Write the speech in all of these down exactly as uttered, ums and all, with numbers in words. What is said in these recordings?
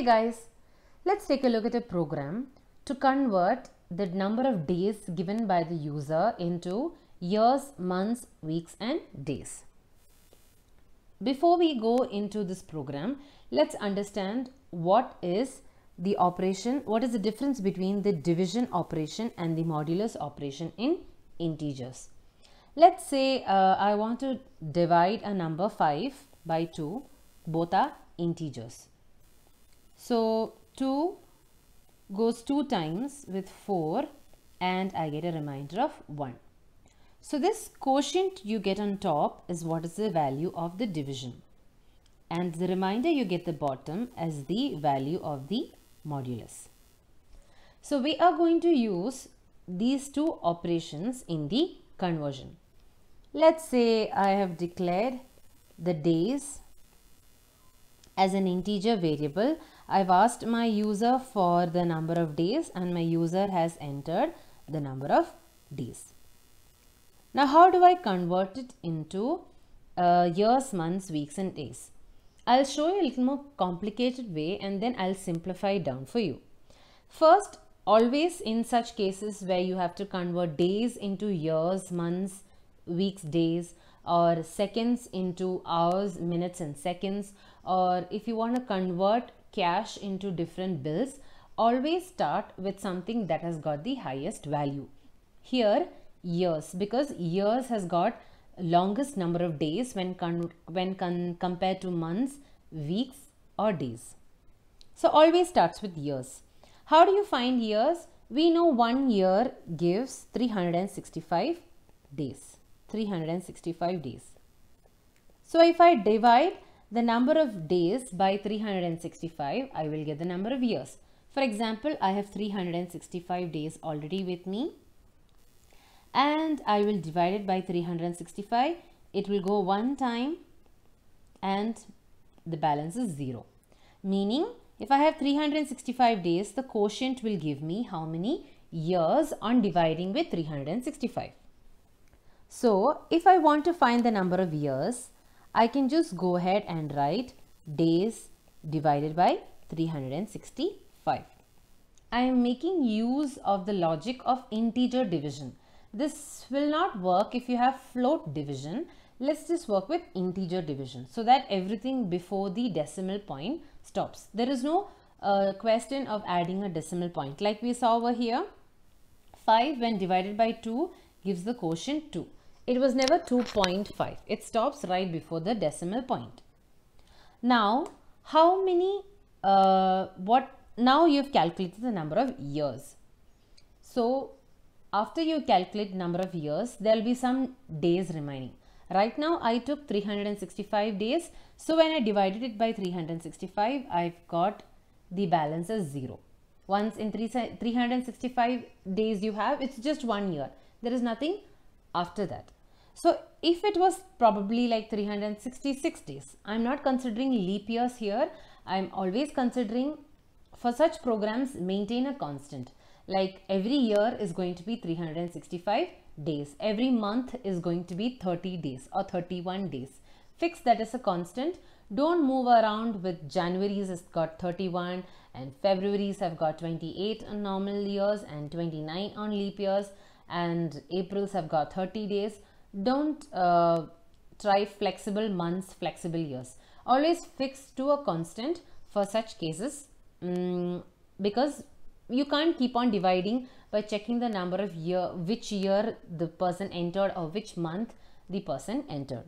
Hey guys, let's take a look at a program to convert the number of days given by the user into years, months, weeks and days. Before we go into this program, let's understand what is the operation, what is the difference between the division operation and the modulus operation in integers. Let's say uh, I want to divide a number five by two, both are integers. So two goes two times with four and I get a remainder of one. So this quotient you get on top is what is the value of the division, and the remainder you get the bottom as the value of the modulus. So we are going to use these two operations in the conversion. Let's say I have declared the days as an integer variable. I've asked my user for the number of days and my user has entered the number of days. Now how do I convert it into uh, years, months, weeks and days? I'll show you a little more complicated way and then I'll simplify it down for you. First, always in such cases where you have to convert days into years, months, weeks, days, or seconds into hours, minutes and seconds, or if you want to convert cash into different bills, always start with something that has got the highest value. Here years, because years has got longest number of days when con when con compared to months, weeks or days. So always starts with years. How do you find years? We know one year gives three hundred sixty-five days. three hundred sixty-five days. So if I divide the number of days by three hundred sixty-five, I will get the number of years. For example, I have three hundred sixty-five days already with me, and I will divide it by three hundred sixty-five. It will go one time and the balance is zero. Meaning, if I have three hundred sixty-five days, the quotient will give me how many years on dividing with three hundred sixty-five. So, if I want to find the number of years, I can just go ahead and write days divided by three hundred sixty-five. I am making use of the logic of integer division. This will not work if you have float division. Let's just work with integer division so that everything before the decimal point stops. There is no uh, question of adding a decimal point. Like we saw over here, five when divided by two gives the quotient two. It was never two point five. It stops right before the decimal point. Now, how many, uh, what, now you've calculated the number of years. So, after you calculate number of years, there will be some days remaining. Right now, I took three hundred sixty-five days. So, when I divided it by three hundred sixty-five, I've got the balance as zero. Once in three hundred sixty-five days you have, it's just one year. There is nothing after that. So, if it was probably like three hundred sixty-six days, I'm not considering leap years here. I'm always considering, for such programs, maintain a constant. Like every year is going to be three hundred sixty-five days. Every month is going to be thirty days or thirty-one days. Fix that as a constant. Don't move around with January's has got thirty-one and February's have got twenty-eight on normal years and twenty-nine on leap years, and April's have got thirty days. Don't uh, try flexible months, flexible years. Always fix to a constant for such cases, um, because you can't keep on dividing by checking the number of year, which year the person entered or which month the person entered.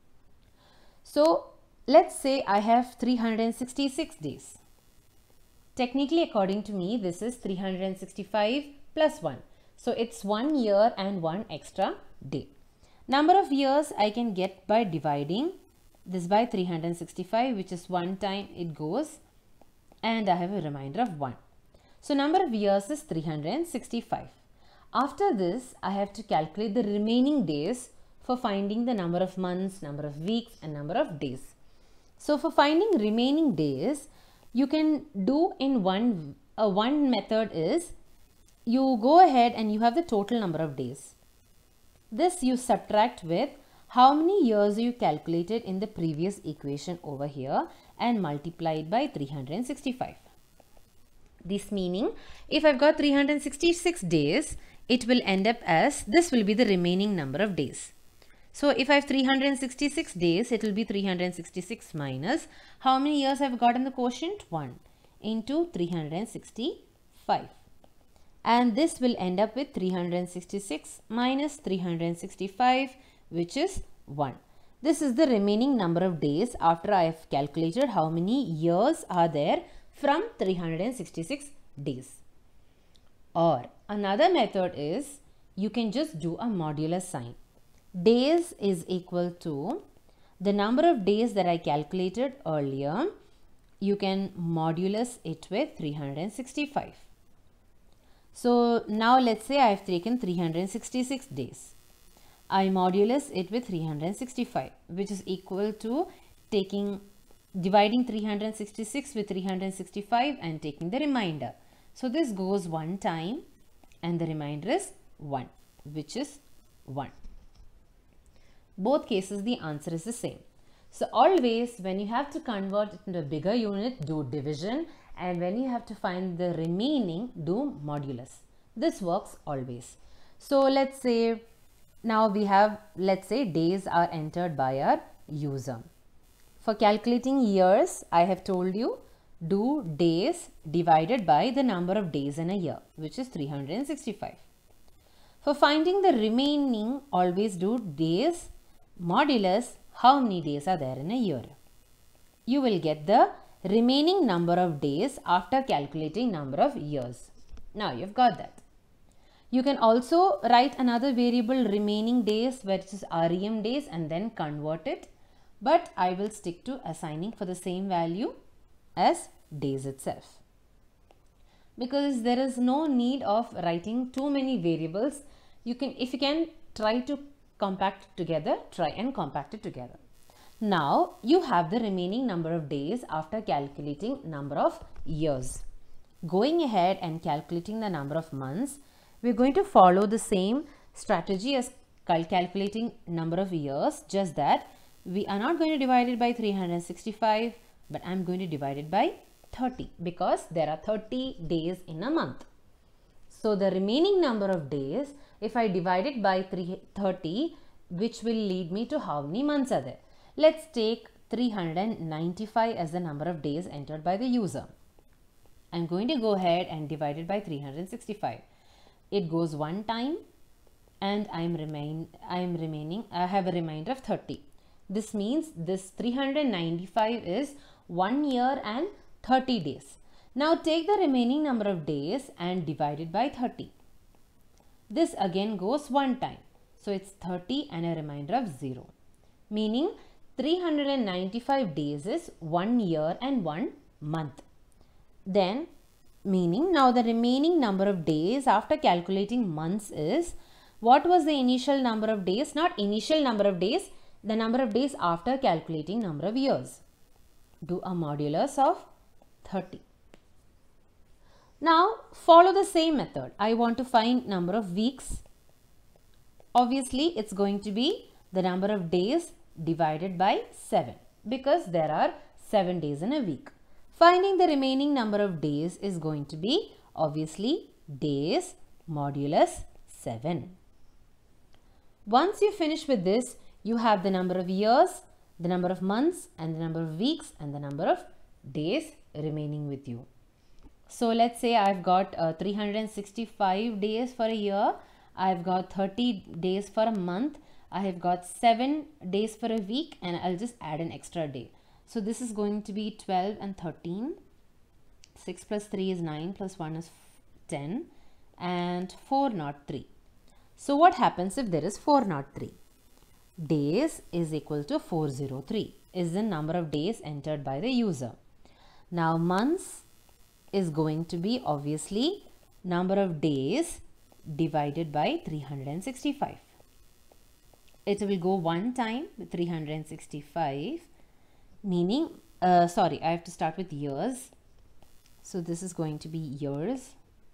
So let's say I have three hundred sixty-six days. Technically, according to me, this is three hundred sixty-five plus one. So it's one year and one extra day. Number of years I can get by dividing this by three hundred sixty-five, which is one time it goes, and I have a remainder of one. So number of years is three hundred sixty-five. After this, I have to calculate the remaining days for finding the number of months, number of weeks and number of days. So for finding remaining days, you can do in one, uh, one method is, you go ahead and you have the total number of days. This you subtract with how many years you calculated in the previous equation over here and multiply it by three hundred sixty-five. This meaning, if I've got three hundred sixty-six days, it will end up as, this will be the remaining number of days. So if I have three hundred sixty-six days, it will be three hundred sixty-six minus, how many years I've got in the quotient? one into three hundred sixty-five. And this will end up with three hundred sixty-six minus three hundred sixty-five, which is one. This is the remaining number of days after I have calculated how many years are there from three hundred sixty-six days. Or another method is, you can just do a modulus sign. Days is equal to the number of days that I calculated earlier. You can modulus it with three hundred sixty-five. So now let's say I have taken three hundred sixty-six days. I modulus it with three hundred sixty-five, which is equal to taking dividing three hundred sixty-six with three hundred sixty-five and taking the remainder. So this goes one time and the remainder is one, which is one. Both cases the answer is the same. So always when you have to convert it into a bigger unit, do division, and when you have to find the remaining, do modulus. This works always. So let's say now we have, let's say days are entered by our user. For calculating years, I have told you, do days divided by the number of days in a year, which is three hundred sixty-five. For finding the remaining, always do days modulus how many days are there in a year. You will get the remaining number of days after calculating number of years. Now you've got that. You can also write another variable remaining days, which is R E M days, and then convert it. But I will stick to assigning for the same value as days itself. Because there is no need of writing too many variables. You can, if you can try to compact it together, try and compact it together. Now you have the remaining number of days after calculating number of years. Going ahead and calculating the number of months, we are going to follow the same strategy as cal calculating number of years, just that we are not going to divide it by three hundred sixty-five, but I am going to divide it by thirty, because there are thirty days in a month. So the remaining number of days, if I divide it by thirty, which will lead me to how many months are there? Let's take three hundred ninety-five as the number of days entered by the user. I'm going to go ahead and divide it by three hundred sixty-five. It goes one time and I'm remain I'm remaining I have a remainder of thirty. This means this three hundred ninety-five is one year and thirty days. Now take the remaining number of days and divide it by thirty. This again goes one time. So it's thirty and a remainder of zero. Meaning three hundred ninety-five days is one year and one month. Then meaning now the remaining number of days after calculating months is, what was the initial number of days? Not initial number of days, the number of days after calculating number of years. Do a modulus of thirty. Now follow the same method. I want to find number of weeks. Obviously it's going to be the number of days divided by seven, because there are seven days in a week. Finding the remaining number of days is going to be obviously days modulus seven. Once you finish with this, you have the number of years, the number of months, and the number of weeks, and the number of days remaining with you. So let's say I've got uh, three hundred sixty-five days for a year, I've got thirty days for a month, I have got seven days for a week, and I'll just add an extra day. So this is going to be twelve and thirteen. six plus three is nine, plus one is ten, and four not three. So what happens if there is four not three? Days is equal to four hundred three is the number of days entered by the user. Now months is going to be obviously number of days divided by three hundred sixty-five. It will go one time with three hundred sixty-five, meaning, uh, sorry, I have to start with years. So this is going to be years,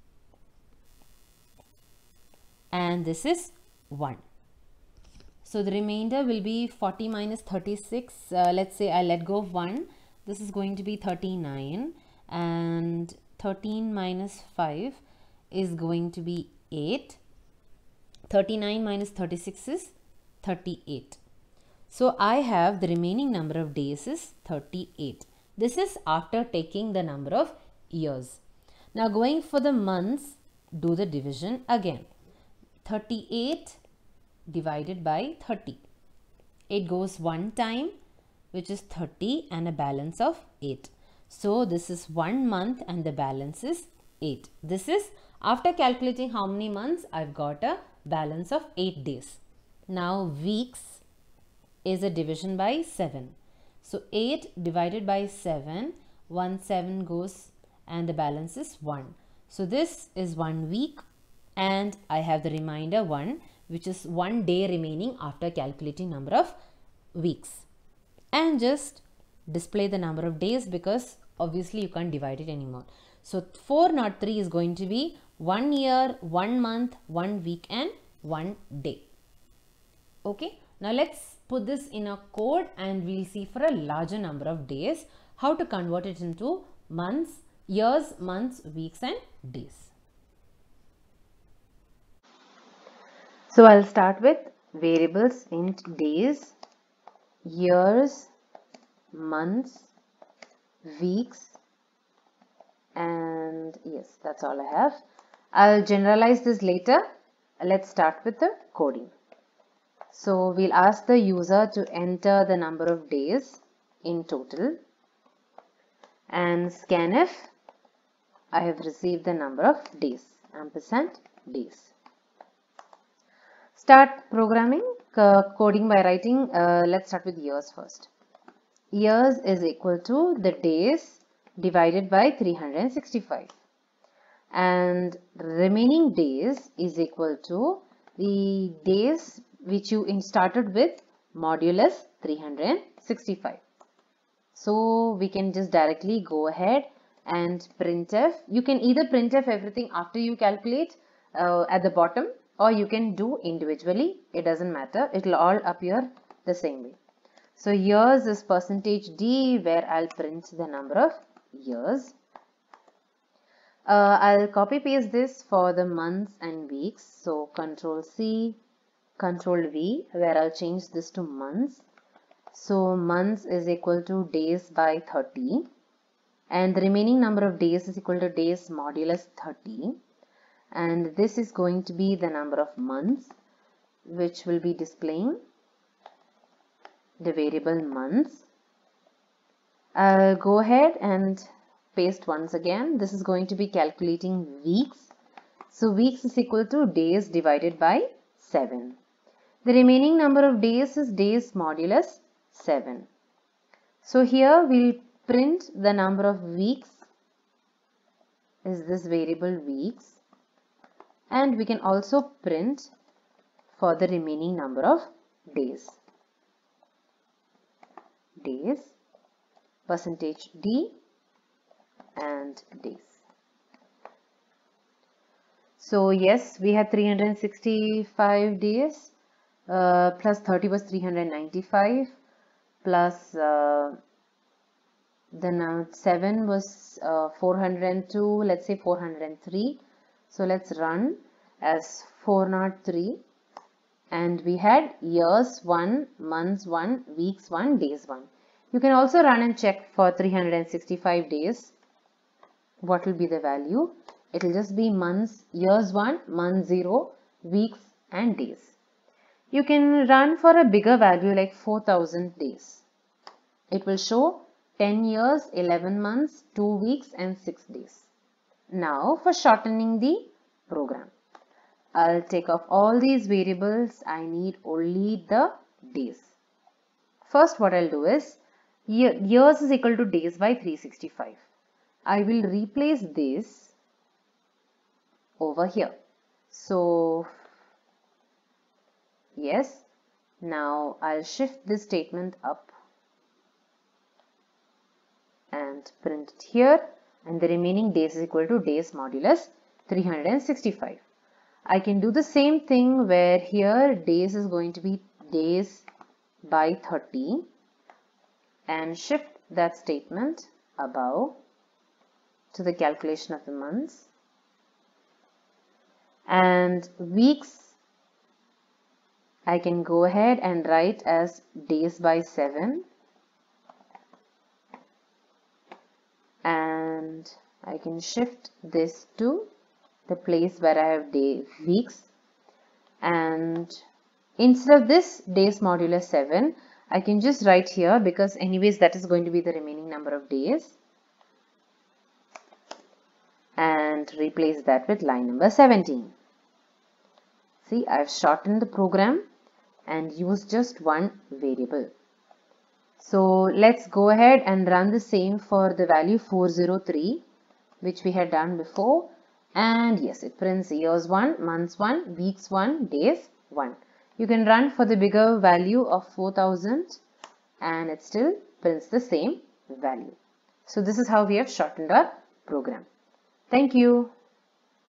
and this is one. So the remainder will be forty minus thirty-six. Uh, let's say I let go of one. This is going to be thirty-nine, and thirteen minus five is going to be eight. thirty-nine minus thirty-six is thirty-eight. So I have the remaining number of days is thirty-eight. This is after taking the number of years. Now going for the months, do the division again. thirty-eight divided by thirty. It goes one time, which is thirty, and a balance of eight. So this is one month and the balance is eight. This is after calculating how many months, I've got a balance of eight days. Now weeks is a division by seven. So eight divided by seven, one seven goes and the balance is one. So this is one week and I have the remainder one, which is one day remaining after calculating number of weeks. And just display the number of days because obviously you can't divide it anymore. So four oh three is going to be one year, one month, one week and one day. Okay, now let's put this in a code and we'll see for a larger number of days how to convert it into months, years, months, weeks and days. So I'll start with variables int days, years, months, weeks, and yes, that's all I have. I'll generalize this later. Let's start with the coding. So we'll ask the user to enter the number of days in total and scanf. I have received the number of days, ampersand days. Start programming, uh, coding by writing. Uh, let's start with years first. Years is equal to the days divided by three hundred sixty-five. And remaining days is equal to the days which you started with modulus three hundred sixty-five. So we can just directly go ahead and printf. You can either printf everything after you calculate uh, at the bottom, or you can do individually. It doesn't matter. It will all appear the same way. So years is percentage D, where I'll print the number of years. Uh, I'll copy paste this for the months and weeks. So Control C, Control V, where I'll change this to months. So months is equal to days by thirty. And the remaining number of days is equal to days modulus thirty. And this is going to be the number of months, which will be displaying the variable months. I'll go ahead and paste once again. This is going to be calculating weeks. So weeks is equal to days divided by seven. The remaining number of days is days modulus seven. So here we'll print the number of weeks is this variable weeks, and we can also print for the remaining number of days. Days, percentage D and days. So yes, we had three hundred sixty-five days, uh, plus thirty was three hundred ninety-five, plus uh, then seven was uh, four hundred two, let's say four hundred three. So let's run as four oh three, and we had years one, months one, weeks one, days one. You can also run and check for three hundred sixty-five days. What will be the value? It will just be months, years one, month zero, weeks and days. You can run for a bigger value like four thousand days. It will show ten years, eleven months, two weeks and six days. Now for shortening the program, I'll take off all these variables. I need only the days. First what I'll do is, year, years is equal to days by three hundred sixty-five. I will replace this over here. So yes, now I'll shift this statement up and print it here, and the remaining days is equal to days modulus three hundred sixty-five. I can do the same thing where here days is going to be days by thirty and shift that statement above to the calculation of the months. And weeks, I can go ahead and write as days by seven. And I can shift this to the place where I have day weeks. And instead of this days modulus seven, I can just write here, because anyways that is going to be the remaining number of days, and replace that with line number seventeen. See, I've shortened the program and used just one variable. So let's go ahead and run the same for the value four zero three, which we had done before. And yes, it prints years one, months one, weeks one, days one. You can run for the bigger value of four thousand and it still prints the same value. So this is how we have shortened our program. Thank you.